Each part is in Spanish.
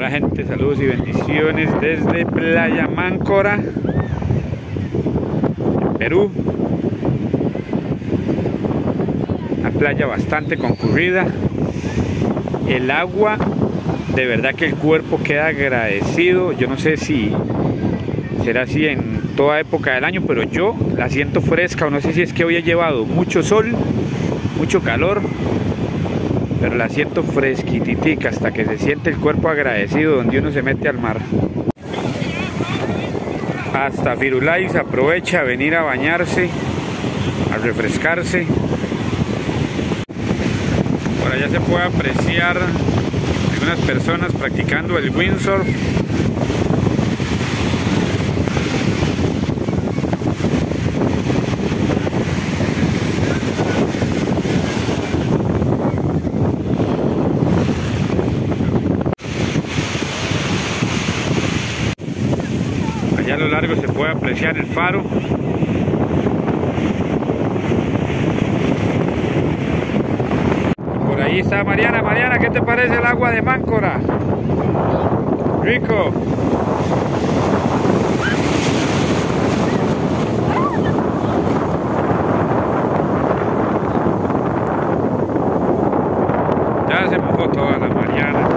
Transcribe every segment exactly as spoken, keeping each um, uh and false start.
Hola gente, saludos y bendiciones desde Playa Máncora, Perú. Una playa bastante concurrida. El agua, de verdad que el cuerpo queda agradecido. Yo no sé si será así en toda época del año, pero yo la siento fresca, o no sé si es que hoy he llevado mucho sol, mucho calor, pero la siento fresquititica hasta que se siente el cuerpo agradecido donde uno se mete al mar. Hasta Firulais aprovecha a venir a bañarse, a refrescarse. Por allá se puede apreciar algunas personas practicando el windsurf. Allá a lo largo se puede apreciar el faro. Por ahí está Mariana. Mariana, ¿qué te parece el agua de Máncora? Rico. Ya se mojó toda la Mariana.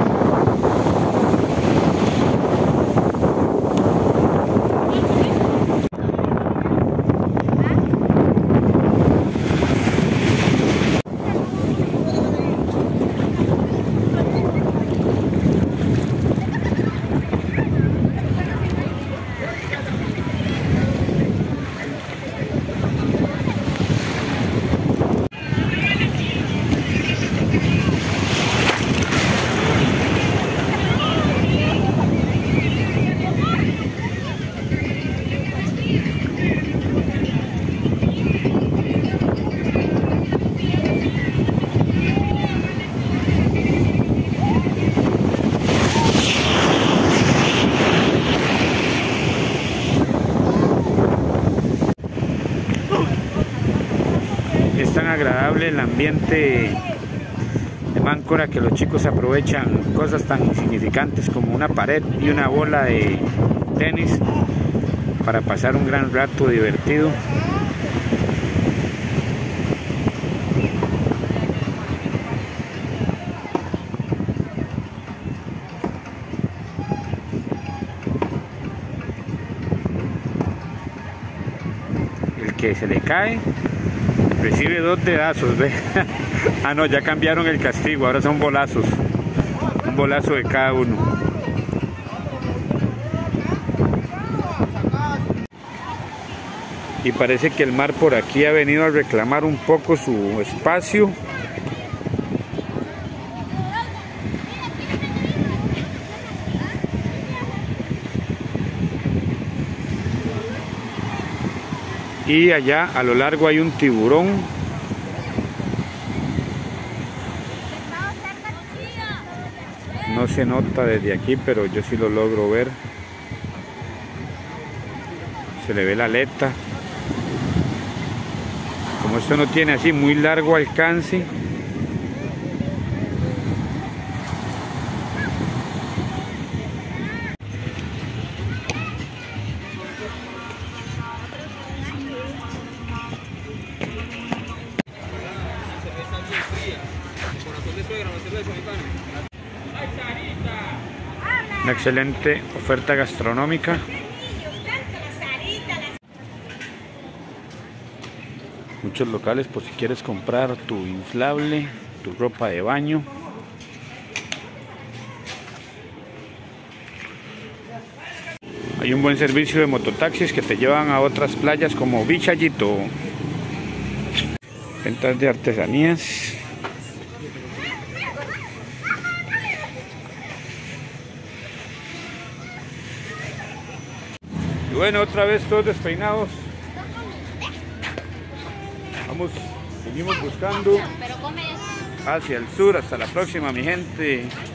Es tan agradable el ambiente de Máncora que los chicos aprovechan cosas tan insignificantes como una pared y una bola de tenis para pasar un gran rato divertido. El que se le cae recibe dos dedazos, ¿ve? Ah, no, ya cambiaron el castigo, ahora son bolazos. Un bolazo de cada uno. Y parece que el mar por aquí ha venido a reclamar un poco su espacio. Y allá a lo largo hay un tiburón. No se nota desde aquí, pero yo sí lo logro ver. Se le ve la aleta. Como esto no tiene así muy largo alcance, una excelente oferta gastronómica. Muchos locales por si quieres comprar tu inflable, tu ropa de baño. Hay un buen servicio de mototaxis que te llevan a otras playas como Bichayito. Ventas de artesanías. Y bueno, otra vez todos despeinados. Vamos, seguimos buscando hacia el sur. Hasta la próxima, mi gente.